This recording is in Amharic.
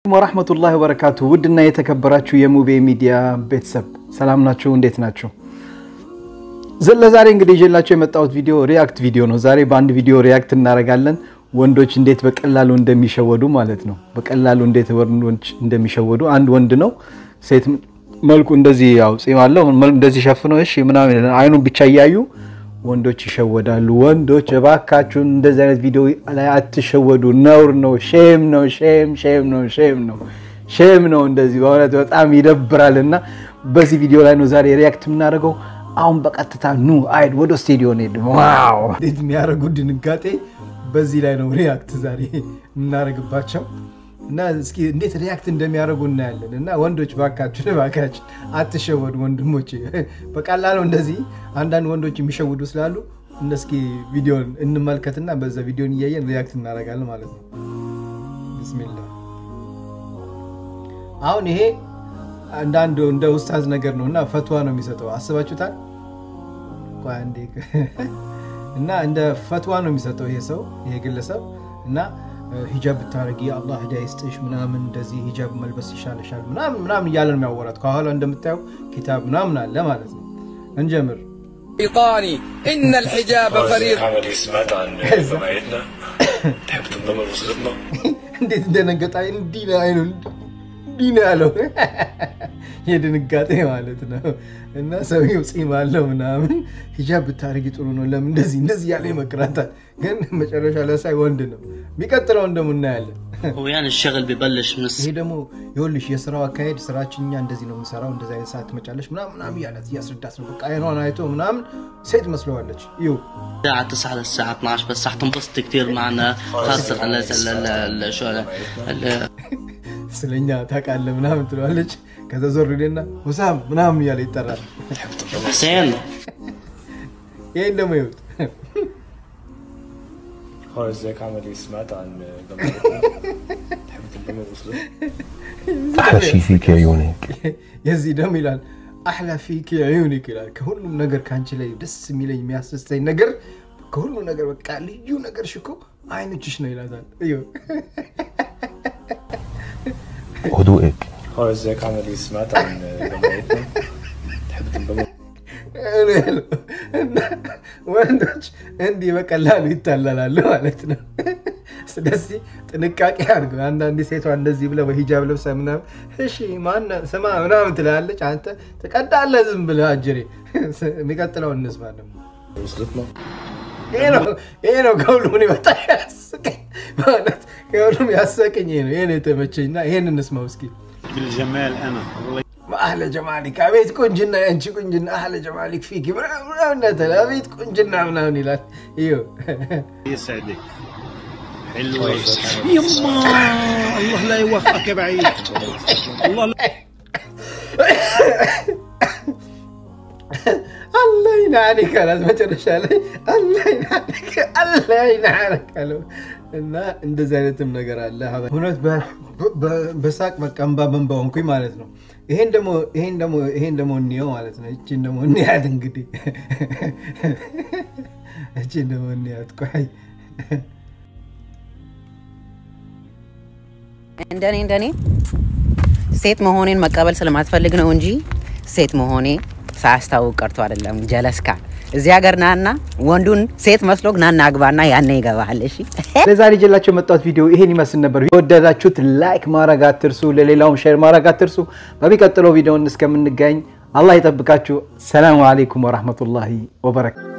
ወራሕመቱላሂ ወበረካቱህ ውድና የተከበራችሁ የሙቤ ሚዲያ ቤተሰብ ሰላም ናችሁ እንዴት ናችሁ ዛሬ እንግዲህ ይዤላችሁ የመጣሁት ቪዲዮ ሪአክት ቪዲዮ ነው ዛሬ በአንድ ቪዲዮ ሪአክት እናደርጋለን ወንዶች እንዴት በቀላሉ እንደሚሸወዱ ማለት ነው በቀላሉ እንዴት ወንዶች እንደሚሸወዱ አንድ ወንድ ነው ሴት መልኩ እንደዚህ ያው ጺማለው እንደዚህ ሸፍነው እሺ ምናምን አይኑን ብቻ ያያዩ ወንዶች ይሸወዳሉ ወንዶች እባካችሁ እንደዚህ አይነት ቪዲዮ ላይ አትሸወዱ ነውር ነው ሼም ነው እንደዚህ በእውነት በጣም ይደብራልና በዚህ ቪዲዮ ላይ ነው ዛሬ ሪአክት የምናደርገው አሁን በቀጥታ ኑ አይድ ወደ ስቱዲዮ ነው ዋው እንዴት የሚያረጉ ድንጋጤ በዚህ ላይ ነው ሪአክት ዛሬ እናረግባቸው እና እስኪ እንዴት ሪአክት እንደሚያረጉ እናያለን እና ወንዶች ባካችሁ አትሸወዱ ወንድሞቼ በቀላሉ እንደዚህ አንዳንድ ወንዶች የሚሸውዱ ስላሉ እስኪ ቪዲዮን እንመልከትና በዛ ቪዲዮን እያየን ሪአክት እናረጋለን ማለት ነው ቢስሚላህ አሁን ይሄ አንዳንድ እንደ ኡስታዝ ነገር ነውና ፈትዋ ነው የሚሰጠው አስባችሁታል ቋንዴ እና እንደ ፈትዋ ነው የሚሰጠው ይሄ ሰው ይሄ ግለሰብ እና ሂጃብ ታረጊ አላህ ሂዳያ ይስጥሽ ምናምን እንደዚህ ሂጃብ መልበስ ይሻለሻል ምናምን ያለ ነው የሚያወራት ከኋላ እንደምታዩ ኪታብ ምናምን አለ ማለት ነው እንጀምር إيطاني إن الحجاب فريضة عمل سمعت عن جماعتنا تحب تنضم لأسرتنا እንዴት እንደነገጣ እንዲና አይኑ እንዲና ያለው የድንጋጤ ማለት ነው እና ሰውየው ጺም አለው ምናምን ሂጃብ ታረጊ ጥሩ ነው ለምን እንደዚህ ያለ ይመክራታል ግን መጨረሻ ላይ ሳይ ወንድ ነው የሚቀጥለው እንደምናያለን ويعني الشغل ببلش من ይሄ ደግሞ ይኸውልሽ የሥራው አካሄድ ስራችኛ እንደዚህ ነው የምንሰራው እንደዛ አይነት ሰዓት መጫለሽ ምናምን ያላት ያስረዳት ነው በቃ አይኗን አይቶ ምናምን ሴት መስለዋለች ይው الساعة 9 للساعة 12 بس راح تنبسط كثير معنا خاصة شو ስለኛ ታቃለ ምናምን ትላለች ከዛ ዞር ይልና ወሳም ምናምን ያለ ይጠራል حسين ይሄ ደግሞ ይውት هاي ازيك عمل سمعت عن جماعتنا تحب تنضم لأسرتنا أحلى شيء فيك عيونك يزي دم ይላል احلى فيك عيونك ይላል ከሁሉም ነገር ካንቺ ላይ ደስ የሚለኝ የሚያስደስተኝ ነገር ከሁሉ ነገር በቃ ልዩ ነገር ሽኮ አይንችሽ ነው ይላታል እዩ هدوءك هاي ازيك عمل سمعت عن جماعتنا تحب تنضم ወንዶች እንዲህ በቀላሉ ይታለላሉ ማለት ነው ስለዚህ ጥንቃቄ አድርጉ አንዳንድ ሴቷ እንደዚህ ብለ በሂጃብ ለብሳ ምናምን እሺ ማን ሰማ ምናምን ትላለች አንተ ተቀዳለህ ዝም ብለህ አጅሬ የሚቀጥለው እንስማ ደግሞ لأسرتنا ይሄ ነው ከሁሉም ይወጣ ያስቀኝ ማለት ከሁሉም ያስቀኝ ነው ይሄን የተመቸኝና ይሄን እንስማው እስኪ بالجمال انا أهلا جمالك أبيت كونجنا أنت كونجنا أهلا جمالك فيك برا أبيت كونجنا مناوني لا إيوه يسعدك حلوة يما الله لا يوفقك يا بعيد الله لا الله ينعلك لازم ترش علي الله ينعلك እና እንደዚህ አይነትም ነገር አለ ሁነት በሳቅ መቀምባ በንባውንኩኝ ማለት ነው ይሄን ደሞ እንየው ማለት ነው እቺን ደሞ እንያት እንግዲህ እቺን ደሞ እንያት ቆይ እንደኔ ሴት መሆኔን መቀበል ስለማትፈልግ ነው እንጂ ሴት መሆኔ ሳያስታውቅ ቀርቶ አይደለም ጀለስካ እዚህ ሀገር ናና ወንዱን ሴት መስሎግ ናና አግባና ያኔ ይገባል እሺ ለዛሬ ጀላችሁ መጣሁት ቪዲዮ ይሄን ይመስል ነበር ወደዳችሁት ላይክ ማድረግ አትርሱ ለሌላውም ሼር ማድረግ አትርሱ በሚቀጥለው ቪዲዮ እስከምንገናኝ አላህ ይጠብቃችሁ ሰላም አለይኩም ወራህመቱላሂ ወበረካቱህ